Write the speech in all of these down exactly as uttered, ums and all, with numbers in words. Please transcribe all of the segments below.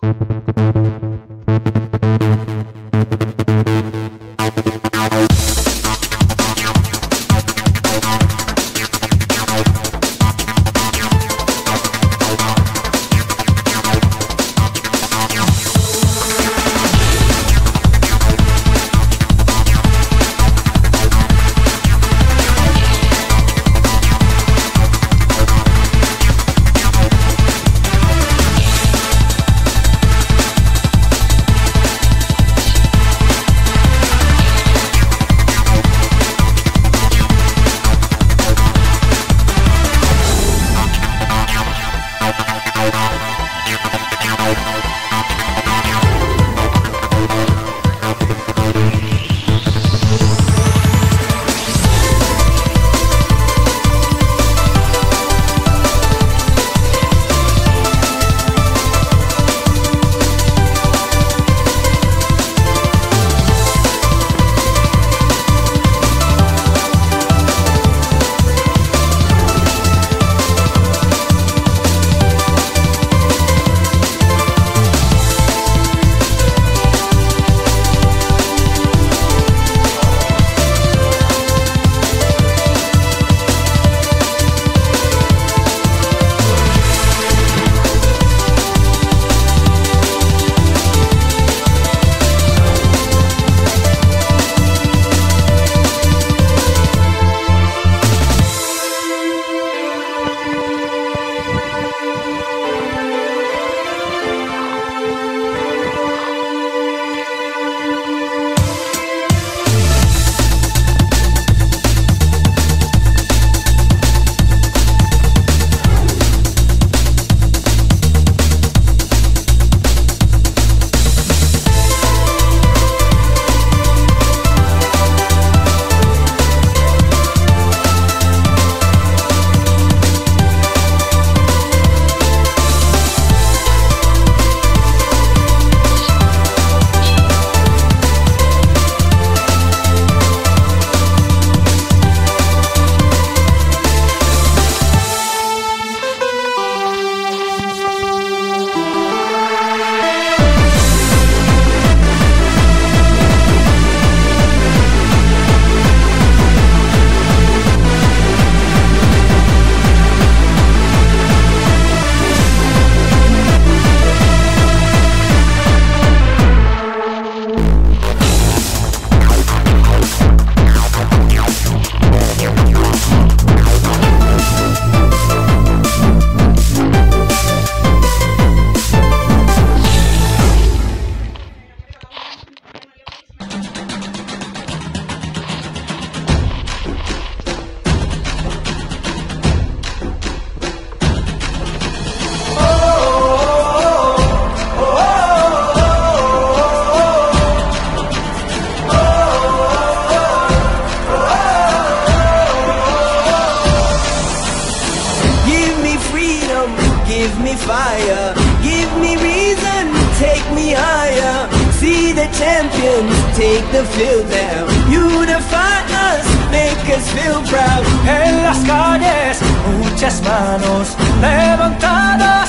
give me fire, give me reason, take me higher. See the champions take the field now. Unify us, make us feel proud. En las calles, muchas manos levantadas,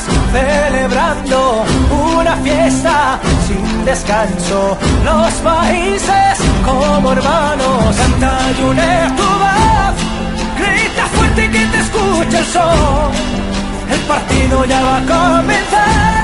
celebrando una fiesta sin descanso. Los países como hermanos, canta y une tu voz, grita fuerte que te escuche el sol. El partido ya va a comenzar.